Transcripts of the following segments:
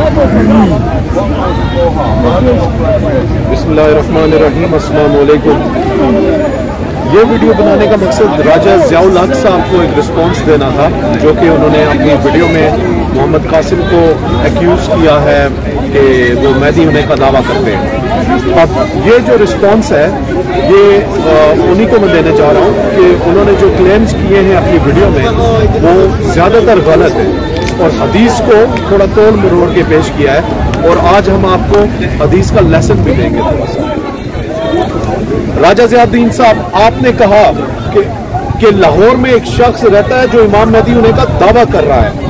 बिस्मिल्लाहिर्रहमानिर्रहीम, अस्सलाम वालेकुम। ये वीडियो बनाने का मकसद राजा ज़ियाउल हक साहब को एक रिस्पॉन्स देना था, जो कि उन्होंने अपनी वीडियो में मोहम्मद कासिम को एक्यूज़ किया है कि वो मेहदी होने का दावा करते हैं। अब ये जो रिस्पॉन्स है ये उन्हीं को मैं देने जा रहा हूँ कि उन्होंने जो क्लेम्स किए हैं अपनी वीडियो में वो ज़्यादातर गलत है और हदीस को थोड़ा तोड़ मरोड़ के पेश किया है। और आज हम आपको हदीस का लेसन भी देंगे थोड़ा सा। राजा ज़ियाउद्दीन साहब, आपने कहा कि लाहौर में एक शख्स रहता है जो इमाम मेहदी होने का दावा कर रहा है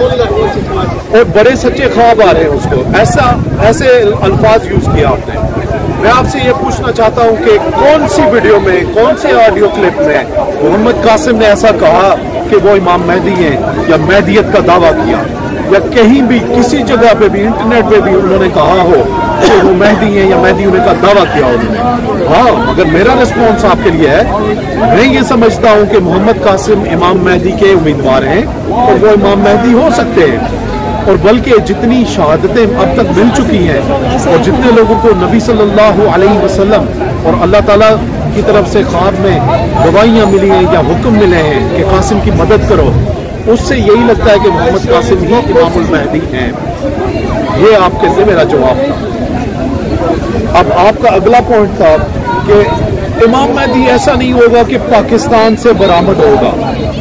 और बड़े सच्चे ख्वाब आ रहे हैं उसको, ऐसे अल्फाज यूज किया आपने। मैं आपसे ये पूछना चाहता हूँ कि कौन सी वीडियो में, कौन से ऑडियो क्लिप में मोहम्मद कासिम ने ऐसा कहा कि वो इमाम मेहदी हैं या मेहदियत का दावा किया, या कहीं भी किसी जगह पे भी इंटरनेट पे भी उन्होंने कहा हो कि वो मेहदी हैं या मेहदी होने का दावा किया उन्होंने? हाँ, मगर मेरा रिस्पॉन्स आपके लिए है, मैं ये समझता हूँ कि मोहम्मद कासिम इमाम मेहदी के उम्मीदवार हैं और वो इमाम मेहदी हो सकते हैं। और बल्कि जितनी शहादतें अब तक मिल चुकी हैं और जितने लोगों को नबी सल्लल्लाहु अलैहि वसल्लम और अल्लाह ताला की तरफ से ख्वाब में गवाहियाँ मिली हैं या हुक्म मिले हैं कि कासिम की मदद करो, उससे यही लगता है कि मोहम्मद कासिम ही इमामुल मेहदी हैं। ये आपके लिए मेरा जवाब था। अब आपका अगला पॉइंट था कि इमाम मेहदी ऐसा नहीं होगा कि पाकिस्तान से बरामद होगा।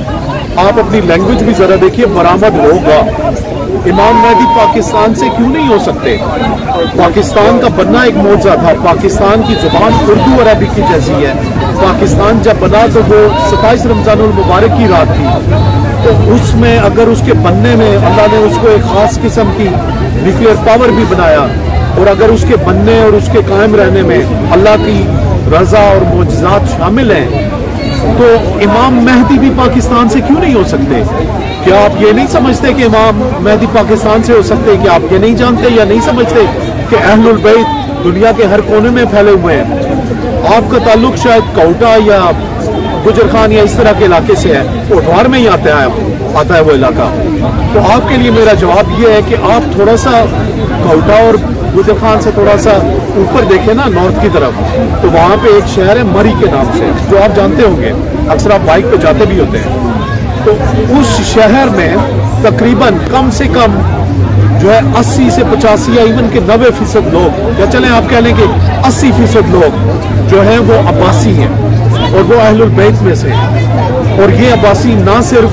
आप अपनी लैंग्वेज भी जरा देखिए, बरामद होगा। इमाम मेहदी पाकिस्तान से क्यों नहीं हो सकते? पाकिस्तान का बनना एक मौजज़ा था। पाकिस्तान की जुबान उर्दू अरबी की जैसी है। पाकिस्तान जब बना तो वो 27 रमज़ानुल मुबारक की रात थी, तो उसमें अगर उसके बनने में अल्लाह ने उसको एक ख़ास किस्म की न्यूक्लियर पावर भी बनाया, और अगर उसके बनने और उसके कायम रहने में अल्लाह की रज़ा और मोजज़ात शामिल हैं, तो इमाम मेहदी भी पाकिस्तान से क्यों नहीं हो सकते? क्या आप ये नहीं समझते कि इमाम मेहदी पाकिस्तान से हो सकते? क्या आप ये नहीं जानते या नहीं समझते कि अहलुल बैत दुनिया के हर कोने में फैले हुए हैं? आपका ताल्लुक शायद कोटा या गुजर खान या इस तरह के इलाके से है, कोटवार में ही आता है वो इलाका। तो आपके लिए मेरा जवाब ये है कि आप थोड़ा सा कोटा और गुजर खान से थोड़ा सा ऊपर देखें ना, नॉर्थ की तरफ, तो वहाँ पे एक शहर है मरी के नाम से, जो आप जानते होंगे, अक्सर आप बाइक पे जाते भी होते हैं। तो उस शहर में तकरीबन कम से कम जो है 80 से 85 या इवन के 90% लोग, या चलें आप कह लें कि 80% लोग जो हैं वो अब्बासी हैं और वो अहलुल बैत में से। और ये अब्बासी ना सिर्फ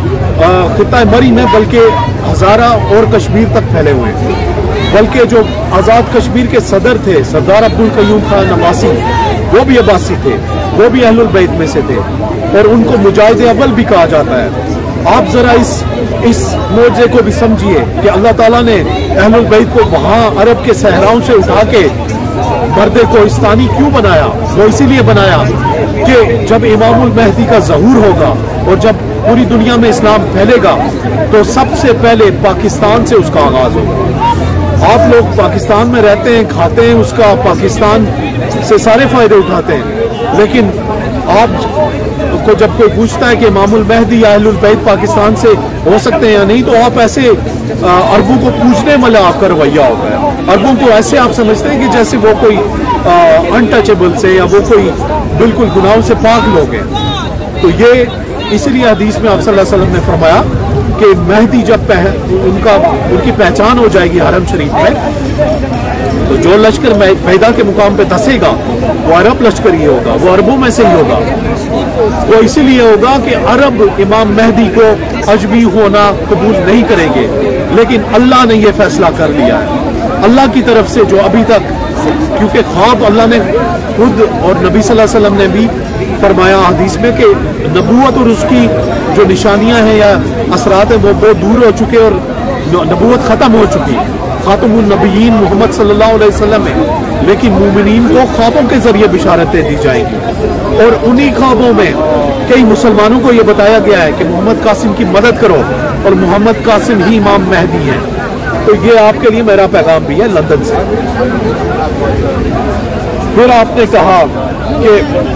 खित्ता मरी में बल्कि हज़ारा और कश्मीर तक फैले हुए हैं। बल्कि जो आज़ाद कश्मीर के सदर थे, सरदार अब्दुल कयूम खान अब्बासी, वो भी अब्बासी थे, वो भी अहलुल बैत में से थे और उनको मुजाहिद अव्वल भी कहा जाता है। आप जरा इस मौजे को भी समझिए कि अल्लाह ताला ने अहलुल बैत को वहाँ अरब के सहराओं से उठा के मर्दे कोहिस्तानी क्यों बनाया? वो इसीलिए बनाया कि जब इमामुल मेहदी का ज़हूर होगा और जब पूरी दुनिया में इस्लाम फैलेगा तो सबसे पहले पाकिस्तान से उसका आगाज होगा। आप लोग पाकिस्तान में रहते हैं, खाते हैं उसका, पाकिस्तान से सारे फायदे उठाते हैं, लेकिन आप को जब कोई पूछता है कि इमामुल मेहदी या अहलुल बैत पाकिस्तान से हो सकते हैं या नहीं, तो आप ऐसे अरबों को पूछने वाला आपका रवैया होता है। अरबों को ऐसे आप समझते हैं कि जैसे वो कोई अनटचेबल से या वो कोई बिल्कुल गुनाहों से पाक लोग हैं। तो ये इसीलिए हदीस में आप सल्लल्लाहु अलैहि वसल्लम ने फरमाया कि मेहदी जब उनकी पहचान हो जाएगी हरम शरीफ में, तो जो लश्कर मैदा के मुकाम पे धसेगा वो अरब लश्कर ही होगा, वो अरबों में से ही होगा। वो इसीलिए होगा कि अरब इमाम मेहदी को अजमी होना कबूल नहीं करेंगे, लेकिन अल्लाह ने ये फैसला कर लिया है अल्लाह की तरफ से, जो अभी तक, क्योंकि ख्वाब अल्लाह ने खुद और नबी सल्लल्लाहु अलैहि वसल्लम ने भी फरमाया हदीस में कि नबूवत और उसकी जो निशानियां हैं या असरात हैं वो बहुत दूर हो चुके और नबूवत ख़त्म हो चुकी है। खातमुन नबीयीन मोहम्मद सल्लल्लाहु अलैहि वसल्लम है, लेकिन मोमिनीन को ख्वाबों के जरिए बिशारतें दी जाएंगी और उन्हीं ख्वाबों में कई मुसलमानों को ये बताया गया है कि मोहम्मद कासिम की मदद करो और मोहम्मद कासिम ही इमाम मेहदी हैं। तो ये आपके लिए मेरा पैगाम भी है लंदन से। फिर आपने कहा कि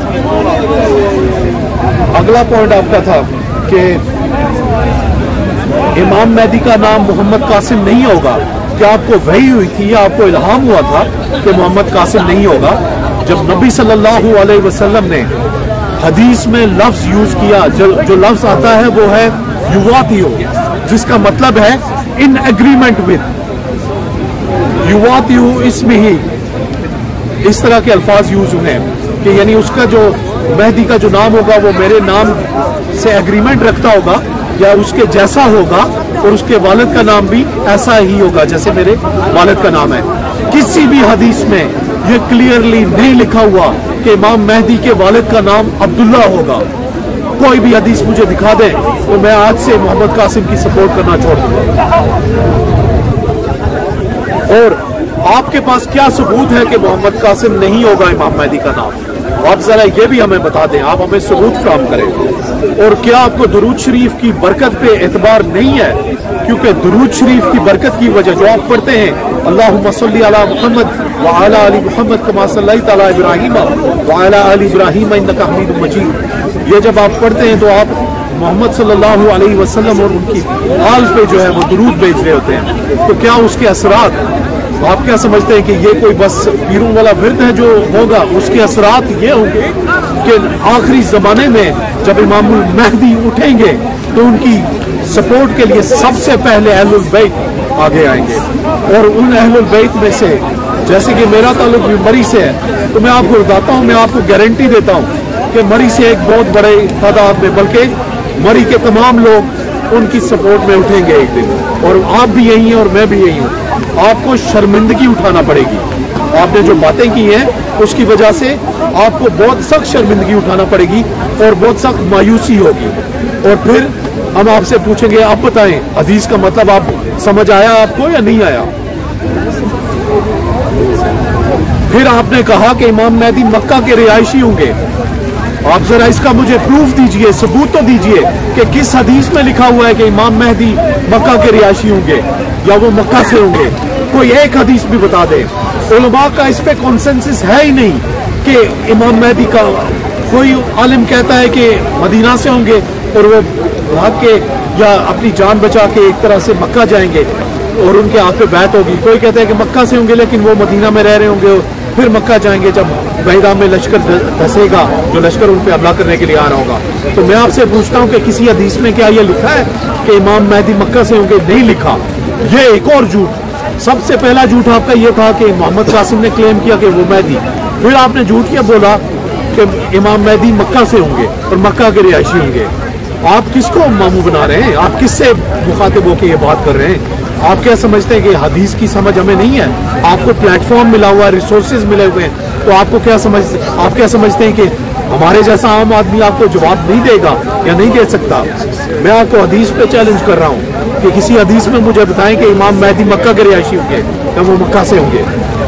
अगला पॉइंट आपका था कि इमाम मेहदी का नाम मोहम्मद कासिम नहीं होगा, क्या आपको वही हुई थी या आपको इल्हाम हुआ था कि मोहम्मद कासिम नहीं होगा? जब नबी सल्लल्लाहु अलैहि वसल्लम ने हदीस में लफ्ज यूज किया, जो लफ्ज आता है वो है युवातियो, जिसका मतलब है इन एग्रीमेंट विद। युवातियो इसमें ही इस तरह के अल्फाज यूज हुए हैं कि यानी उसका जो मेहदी का जो नाम होगा वो मेरे नाम से एग्रीमेंट रखता होगा या उसके जैसा होगा, और उसके वालिद का नाम भी ऐसा ही होगा जैसे मेरे वालिद का नाम है। किसी भी हदीस में ये क्लियरली नहीं लिखा हुआ कि इमाम मेहदी के वालिद का नाम अब्दुल्ला होगा। कोई भी हदीस मुझे दिखा दे तो मैं आज से मोहम्मद कासिम की सपोर्ट करना छोड़ दूंगा। और आपके पास क्या सबूत है कि मोहम्मद कासिम नहीं होगा इमाम मेहदी का नाम? आप जरा ये भी हमें बता दें, आप हमें सबूत काम करें। और क्या आपको दुरूद शरीफ की बरकत पे एतबार नहीं है? क्योंकि दुरूद शरीफ की बरकत की वजह जो आप पढ़ते हैं, अल्लाहुम्मा सल्ली अला मुहम्मद व अला आलि मुहम्मद कमा सल्लैता अला इब्राहीम व अला आलि इब्राहीम इन्नका हमीदुम मजीद, ये जब आप पढ़ते हैं तो आप मोहम्मद सल्लल्लाहु अलैहि वसल्लम और उनकी आल पे जो है वो दुरूद भेज रहे होते हैं। तो क्या उसके असरात, आप क्या समझते हैं कि ये कोई बस पीरों वाला विरद है जो होगा? उसके असरात ये होंगे कि आखिरी जमाने में जब इमामुल मेहदी उठेंगे तो उनकी सपोर्ट के लिए सबसे पहले अहलुल बैत आगे आएंगे। और उन अहलुल बैत में से, जैसे कि मेरा ताल्लुक भी मरी से है, तो मैं आपको बताता हूँ, मैं आपको गारंटी देता हूँ कि मरी से एक बहुत बड़े तादाद में, बल्कि मरी के तमाम लोग उनकी सपोर्ट में उठेंगे एक दिन। और आप भी यही हैं और मैं भी यही हूँ। आपको शर्मिंदगी उठाना पड़ेगी। आपने जो बातें की हैं उसकी वजह से आपको बहुत सख्त शर्मिंदगी उठाना पड़ेगी और बहुत सख्त मायूसी होगी। और फिर हम आपसे पूछेंगे, आप बताएं हदीस का मतलब आप समझ आया आपको या नहीं आया? फिर आपने कहा कि इमाम मेहदी मक्का के रिहायशी होंगे। आप जरा इसका मुझे प्रूफ दीजिए, सबूत तो दीजिए कि किस हदीस में लिखा हुआ है कि इमाम मेहदी मक्का के रिहायशी होंगे या वो मक्का से होंगे। कोई एक हदीस भी बता दे। उलमा का इस पे कॉन्सेंसस है ही नहीं कि इमाम मेहदी का, कोई आलिम कहता है कि मदीना से होंगे और वो भाग के या अपनी जान बचा के एक तरह से मक्का जाएंगे और उनके हाथ पे बैत होगी। कोई कहता है कि मक्का से होंगे लेकिन वो मदीना में रह रहे होंगे, फिर मक्का जाएंगे जब मैदान में लश्कर धसेगा, जो लश्कर उन पे हमला करने के लिए आ रहा होगा। तो मैं आपसे पूछता हूँ कि किसी हदीस में क्या ये लिखा है कि इमाम मेहदी मक्का से होंगे? नहीं लिखा। ये एक और झूठ, सबसे पहला झूठ आपका ये था कि मोहम्मद कासिम ने क्लेम किया कि वो मेहदी, फिर आपने झूठ किया बोला कि इमाम मेहदी मक्का से होंगे और मक्का के रिहायशी होंगे। आप किसको मामू बना रहे हैं? आप किससे मुखातिब होकर ये बात कर रहे हैं? आप क्या समझते हैं कि हदीस की समझ हमें नहीं है? आपको प्लेटफॉर्म मिला हुआ है, रिसोर्सेज मिले हुए हैं, तो आपको क्या आप क्या समझते हैं कि हमारे जैसा आम आदमी आपको जवाब नहीं देगा या नहीं दे सकता? मैं आपको हदीस पे चैलेंज कर रहा हूँ कि किसी हदीस में मुझे बताएं कि इमाम मेहदी मक्का के रिहायशी होंगे या वो मक्का से होंगे।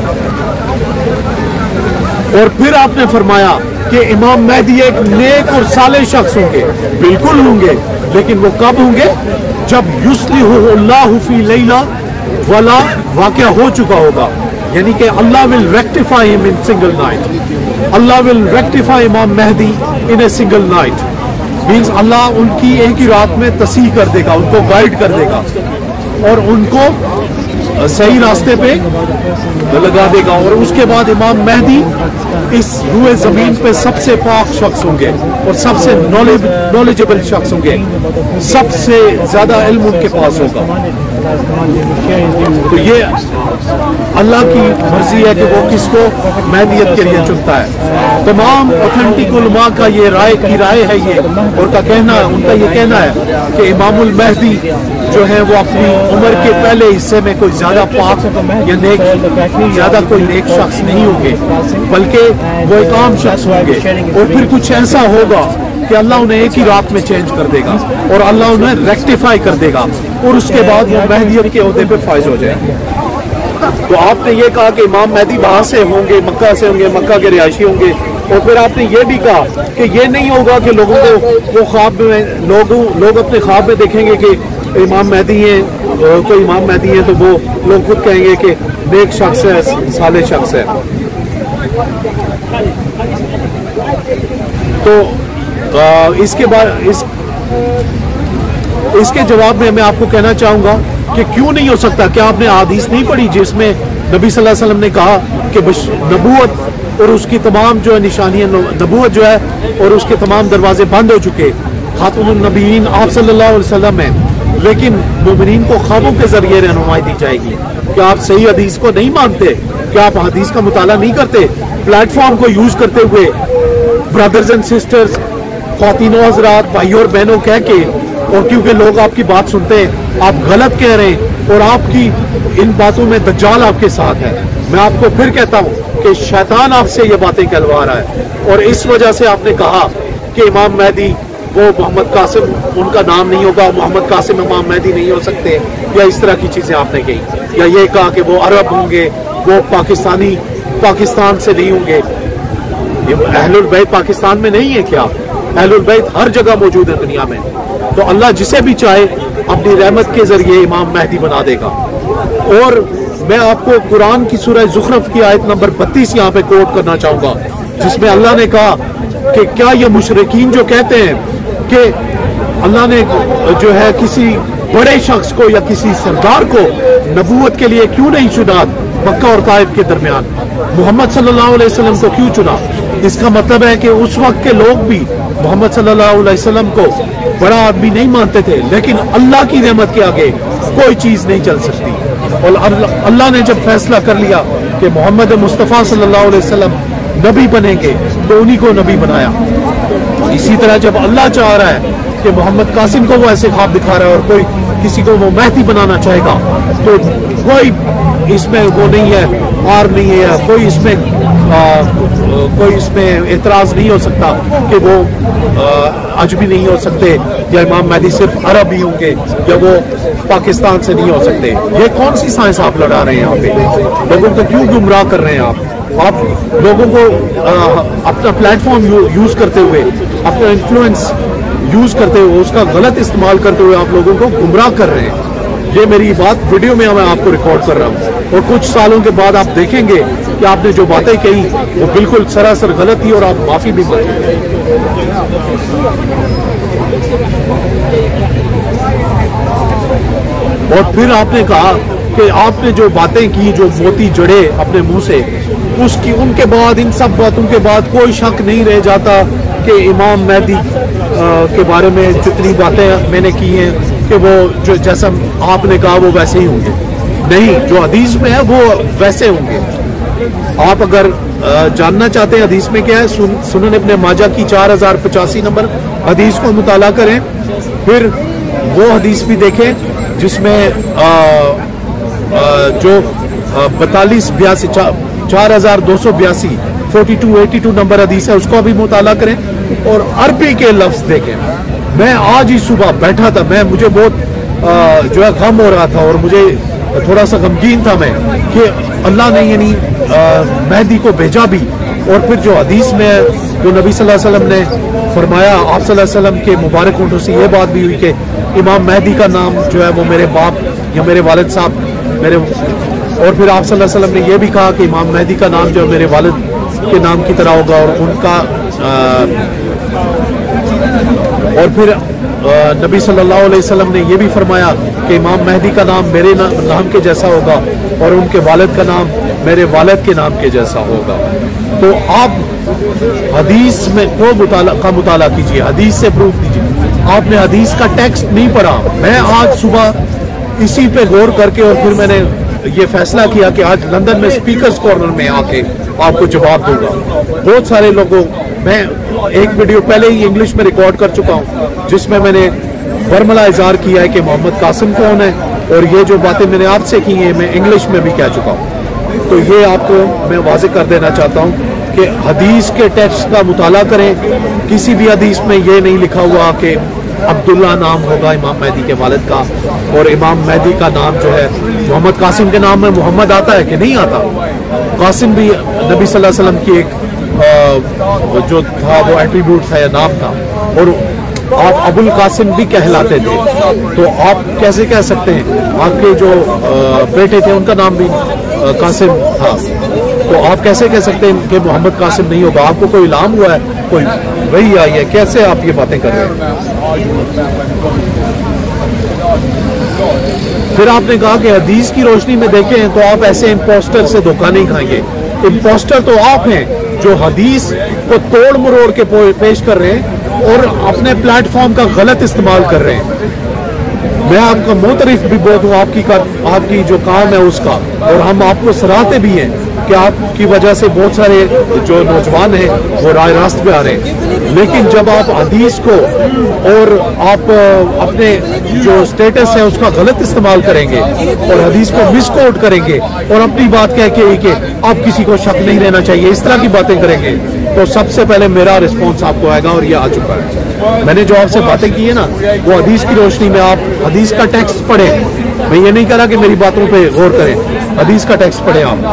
और फिर आपने फरमाया कि इमाम मेहदी एक नेक और साले शख्स होंगे। बिल्कुल होंगे, लेकिन वो कब होंगे? जब युस्लिहुल्लाहु फी लैला वाला वाक़या हो चुका होगा, यानी कि Allah will rectify him in single night. Allah will rectify Imam Mahdi in a single night. Means Allah उनकी एक ही रात में तसीह कर देगा, उनको गाइड कर देगा और उनको सही रास्ते पे लगा देगा। और उसके बाद इमाम मेहदी इस रूए जमीन पे सबसे पाक शख्स होंगे और सबसे नॉलेजेबल शख्स होंगे, सबसे ज्यादा इल्म उनके पास होगा। तो ये अल्लाह की मर्जी है कि वो किसको मेहदियत के लिए चुनता है। तमाम ऑथेंटिक उलमा का ये राय है ये, और उनका ये कहना है कि इमामुल मेहदी जो है वो अपनी उम्र के पहले हिस्से में कोई ज्यादा पाक या नेक, ज्यादा कोई नेक शख्स नहीं होंगे, बल्कि वो एक आम शख्स होंगे। और फिर कुछ ऐसा होगा कि अल्लाह उन्हें एक ही रात में चेंज कर देगा और अल्लाह उन्हें रेक्टिफाई कर देगा और उसके बाद वो मेहदियत के ओहदे पे फायज हो जाएंगे। तो आपने ये कहा कि इमाम मेहदी वहां से होंगे, मक्का से होंगे, मक्का के रिहायशी होंगे। और फिर आपने ये भी कहा कि ये नहीं होगा कि लोगों को वो ख्वाब में लोग अपने ख्वाब में देखेंगे कि इमाम मेहदी हैं, कोई इमाम मेहदी हैं, तो वो लोग खुद कहेंगे कि नेक शख्स है, साले शख्स है। तो इसके बाद इसके जवाब में मैं आपको कहना चाहूंगा कि क्यों नहीं हो सकता? क्या आपने हदीस नहीं पढ़ी जिसमें नबी सल्लल्लाहु अलैहि वसल्लम ने कहा कि नबूवत और उसकी तमाम जो है निशानियां, नबूवत जो है और उसके तमाम दरवाजे बंद हो चुके, खातमुन नबीयीन आप सल्लल्लाहु अलैहि वसल्लम है, लेकिन मोमिनीन को ख्वाबों के जरिए रहनुमाई दी जाएगी। क्या आप सही हदीस को नहीं मानते? क्या आप हदीस का मुताला नहीं करते? प्लेटफॉर्म को यूज करते हुए ब्रदर्स एंड सिस्टर्स, ख्वातीनों हजरात, भाइयों और बहनों कह के, और क्योंकि लोग आपकी बात सुनते हैं, आप गलत कह रहे हैं और आपकी इन बातों में दज्जाल आपके साथ है। मैं आपको फिर कहता हूं कि शैतान आपसे ये बातें कहलवा रहा है, और इस वजह से आपने कहा कि इमाम मेहदी वो मोहम्मद कासिम उनका नाम नहीं होगा, मोहम्मद कासिम इमाम मेहदी नहीं हो सकते, या इस तरह की चीजें आपने कही, या ये कहा कि वो अरब होंगे, वो पाकिस्तान से नहीं होंगे। अहलुल बैत पाकिस्तान में नहीं है क्या? अहलुल बैत हर जगह मौजूद है दुनिया में। तो अल्लाह जिसे भी चाहे अपनी रहमत के जरिए इमाम मेहदी बना देगा। और मैं आपको कुरान की सूरह ज़ुखरफ की आयत नंबर 32 यहाँ पे कोट करना चाहूंगा, जिसमें अल्लाह ने कहा कि क्या ये मुशरिकीन जो कहते हैं कि अल्लाह ने जो है किसी बड़े शख्स को या किसी सरदार को नबूवत के लिए क्यों नहीं चुना, मक्का और ताइफ के दरमियान मोहम्मद सल्लल्लाहु अलैहि वसल्लम को क्यों चुना? इसका मतलब है कि उस वक्त के लोग भी मोहम्मद सल्लल्लाहु अलैहि वसल्लम को बड़ा आदमी नहीं मानते थे, लेकिन अल्लाह की रहमत के आगे कोई चीज नहीं चल सकती। और अल्लाह ने जब फैसला कर लिया कि मोहम्मद मुस्तफ़ा सल्लल्लाहु अलैहि वसल्लम नबी बनेंगे, तो उन्हीं को नबी बनाया। इसी तरह जब अल्लाह चाह रहा है कि मोहम्मद कासिम को वो ऐसे ख्वाब दिखा रहा है और कोई किसी को वो मेहदी बनाना चाहेगा, तो कोई इसमें वो नहीं है, हार नहीं है, कोई इसमें एतराज नहीं हो सकता कि वो अजमी नहीं हो सकते, या इमाम मेहदी सिर्फ अरब ही होंगे, या वो पाकिस्तान से नहीं हो सकते। ये कौन सी साइंस आप लड़ा रहे हैं यहाँ पे? लोगों को क्यों गुमराह कर रहे हैं आप लोगों को अपना प्लेटफॉर्म यूज करते हुए, अपना इन्फ्लुएंस यूज करते हुए, उसका गलत इस्तेमाल करते हुए आप लोगों को गुमराह कर रहे हैं। ये मेरी बात वीडियो में मैं आपको रिकॉर्ड कर रहा हूँ, और कुछ सालों के बाद आप देखेंगे कि आपने जो बातें कही वो बिल्कुल सरासर गलत थी, और आप माफी भी मांगे। और फिर आपने कहा कि आपने जो बातें की, जो मोती जड़े अपने मुंह से, उनके बाद, इन सब बातों के बाद कोई शक नहीं रह जाता कि इमाम मेहदी के बारे में जितनी बातें मैंने की हैं कि वो जो जैसा आपने कहा वो वैसे ही होंगे। नहीं, जो हदीस में है वो वैसे होंगे। आप अगर जानना चाहते हैं हदीस में क्या है, सुनन इब्ने माजा की 4085 नंबर हदीस को मुताला करें, फिर वो हदीस भी देखें जिसमें जो 4282 4282 4282 नंबर हदीस है, उसको भी मुताला करें, और अरबी के लफ्ज देखें। मैं आज ही सुबह बैठा था, मुझे बहुत जो है गम हो रहा था, और मुझे थोड़ा सा गमगीन था मैं कि अल्लाह ने यानी मेहदी को भेजा भी। और फिर जो हदीस में जो नबी सल्लल्लाहु अलैहि वसल्लम ने फरमाया, आप सल्लल्लाहु अलैहि वसल्लम के मुबारक होंठों से ये बात भी हुई कि इमाम मेहदी का नाम जो है वो मेरे बाप या मेरे वालिद साहब मेरे, और फिर आप सल्लल्लाहु अलैहि वसल्लम ने यह भी कहा कि इमाम मेहदी का नाम जो है मेरे वालिद के नाम की तरह होगा, और उनका और फिर नबी सल्लल्लाहु अलैहि वसल्लम ने यह भी फरमाया कि इमाम मेहदी का नाम मेरे नाम के जैसा होगा, और उनके वालिद का नाम मेरे वालिद के नाम के जैसा होगा। तो आप हदीस में को मुताला कीजिए, हदीस से प्रूफ दीजिए। आपने हदीस का टेक्स्ट नहीं पढ़ा। मैं आज सुबह इसी पे गौर करके और फिर मैंने ये फैसला किया कि आज लंदन में स्पीकर्स कॉर्नर में आके आपको जवाब दूंगा। बहुत सारे लोगों, मैं एक वीडियो पहले ही इंग्लिश में रिकॉर्ड कर चुका हूँ जिसमें मैंने बरमला इज़हार किया है कि मोहम्मद कासिम कौन है, और ये जो बातें मैंने आपसे की हैं मैं इंग्लिश में भी कह चुका हूँ। तो ये आपको मैं वाज़े कर देना चाहता हूँ कि हदीस के टेक्स्ट का मुताला करें। किसी भी हदीस में ये नहीं लिखा हुआ कि अब्दुल्ला नाम होगा इमाम मेहदी के वालिद का, और इमाम मेहदी का नाम जो है मोहम्मद कासिम के नाम में मोहम्मद आता है कि नहीं आता। कासिम भी नबी सल्लल्लाहु अलैहि वसल्लम की एक जो था वो एट्रीब्यूट था या नाम था, और आप अबुल कासिम भी कहलाते थे। तो आप कैसे कह सकते हैं, आपके जो बेटे थे उनका नाम भी कासिम था, तो आप कैसे कह सकते हैं कि मोहम्मद कासिम नहीं होगा? आपको कोई इल्हाम हुआ है, कोई वही आई है? कैसे आप ये बातें कर रहे हैं? फिर आपने कहा कि हदीस की रोशनी में देखें तो आप ऐसे इम्पोस्टर से धोखा नहीं खाएंगे। इम्पोस्टर तो आप हैं जो हदीस को तोड़ मरोड़ के पेश कर रहे हैं और अपने प्लेटफॉर्म का गलत इस्तेमाल कर रहे हैं। मैं आपका मोतरफ भी बहुत हूँ आपकी जो काम है उसका, और हम आपको सराहते भी हैं कि आपकी वजह से बहुत सारे जो नौजवान हैं वो राह रास्त पे आ रहे हैं। लेकिन जब आप हदीस को और आप अपने जो स्टेटस है उसका गलत इस्तेमाल करेंगे और हदीस को मिसकोट करेंगे और अपनी बात कह के कि आप किसी को शक नहीं रहना चाहिए, इस तरह की बातें करेंगे, तो सबसे पहले मेरा रिस्पॉन्स आपको आएगा, और ये आ चुका है। मैंने जो आपसे बातें की है ना, वो हदीस की रोशनी में आप हदीस का टेक्स्ट पढ़ें। मैं ये नहीं कह रहा कि मेरी बातों पे गौर करें, हदीस का टेक्स्ट पढ़ें आप।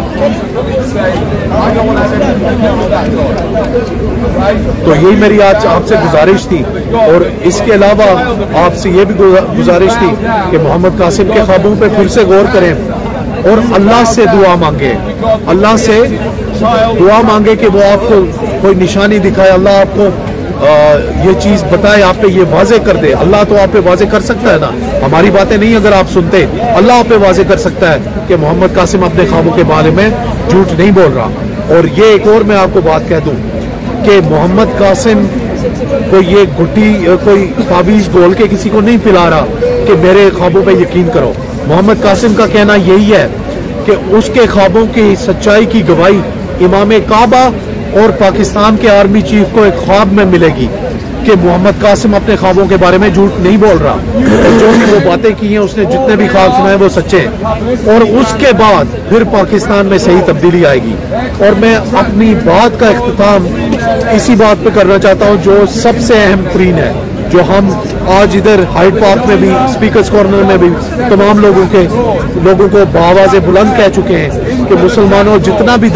तो यही मेरी आज आपसे गुजारिश थी, और इसके अलावा आपसे ये भी गुजारिश थी कि मोहम्मद कासिम के ख्वाबों पे फिर से गौर करें और अल्लाह से दुआ मांगे, अल्लाह से दुआ मांगे कि वो आपको कोई निशानी दिखाए, अल्लाह आपको ये चीज बताए, आप पे ये वाजे कर दे। अल्लाह तो आप पे वाजे कर सकता है ना, हमारी बातें नहीं अगर आप सुनते, अल्लाह आप पे वाजे कर सकता है कि मोहम्मद कासिम अपने ख्वाबों के बारे में झूठ नहीं बोल रहा। और ये एक और मैं आपको बात कह दूं कि मोहम्मद कासिम को ये गुट्टी कोई ताबीज बोल के किसी को नहीं पिला रहा कि मेरे ख्वाबों पे यकीन करो। मोहम्मद कासिम का कहना यही है कि उसके ख्वाबों की सच्चाई की गवाही इमाम काबा और पाकिस्तान के आर्मी चीफ को एक ख्वाब में मिलेगी कि मोहम्मद कासिम अपने ख्वाबों के बारे में झूठ नहीं बोल रहा, जो भी वो बातें की हैं, उसने जितने भी ख्वाब सुनाए वो सच्चे हैं, और उसके बाद फिर पाकिस्तान में सही तब्दीली आएगी। और मैं अपनी बात का इख्तिताम इसी बात पे करना चाहता हूँ जो सबसे अहम तरीन है, जो हम आज इधर हाइड पार्क में भी, स्पीकर्स कॉर्नर में भी तमाम लोगों को बावाज़े बुलंद कह चुके हैं कि मुसलमानों जितना भी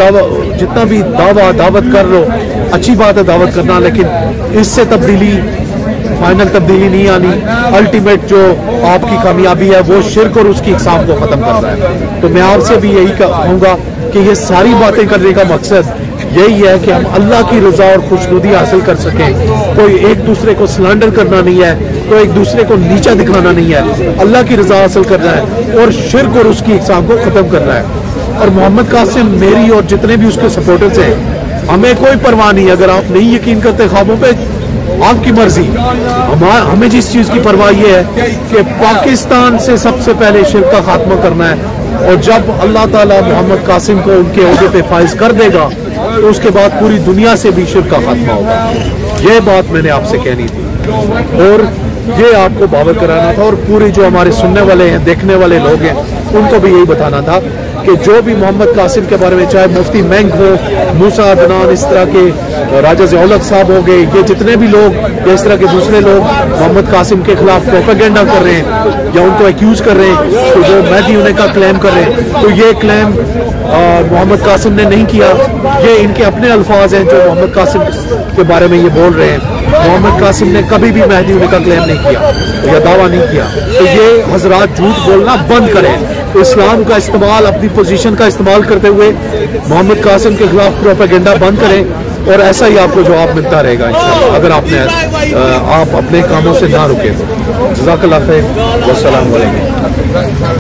दावत कर लो, अच्छी बात है दावत करना, लेकिन इससे तब्दीली, फाइनल तब्दीली नहीं आनी। अल्टीमेट जो आपकी कामयाबी है वो शिर्क और उसकी इकसाम को ख़त्म करना है। तो मैं आपसे भी यही कहूँगा कि ये सारी बातें करने का मकसद यही है कि हम अल्लाह की रजा और खुशनुदी हासिल कर सकें। कोई एक दूसरे को स्लैंडर करना नहीं है, कोई एक दूसरे को नीचा दिखाना नहीं है, अल्लाह की रजा हासिल करना है और शिर्क और उसकी इकसाम को ख़त्म करना है। और मोहम्मद कासिम, मेरी और जितने भी उसके सपोर्टर्स हैं, हमें कोई परवाह नहीं। अगर आप नहीं यकीन करते ख्वाबों पे, आपकी मर्जी। हमें जिस चीज़ की परवाह ये है कि पाकिस्तान से सबसे पहले शिर्क का खात्मा करना है, और जब अल्लाह ताला मोहम्मद कासिम को उनके ओहदे पे फाइज कर देगा तो उसके बाद पूरी दुनिया से भी शिर्क का खात्मा होगा। ये बात मैंने आपसे कहनी थी और ये आपको बावर कराना था, और पूरे जो हमारे सुनने वाले हैं, देखने वाले लोग हैं, उनको भी यही बताना था कि जो भी मोहम्मद कासिम के बारे में, चाहे मुफ्ती मेंग हो, मूसा अदनान, इस तरह के राजा ज़ियाउल हक साहब हो गए, ये जितने भी लोग या इस तरह के दूसरे लोग मोहम्मद कासिम के खिलाफ प्रोपेगेंडा कर रहे हैं या उनको एक्यूज कर रहे हैं तो वो महदी होने का क्लेम कर रहे हैं, तो ये क्लेम मोहम्मद कासिम ने नहीं किया। ये इनके अपने अल्फाज हैं जो मोहम्मद कासिम के बारे में ये बोल रहे हैं। मोहम्मद कासिम ने कभी भी महदी होने का क्लेम नहीं किया या दावा नहीं किया। तो ये हजरात झूठ बोलना बंद करें, इस्लाम का इस्तेमाल, अपनी पोजीशन का इस्तेमाल करते हुए मोहम्मद कासिम के खिलाफ प्रोपेगेंडा बंद करें, और ऐसा ही आपको जवाब मिलता रहेगा इंशाअल्लाह, अगर आप अपने कामों से ना रुके। जज़ाकल्लाह खैर, वस्सलाम वालेकुम।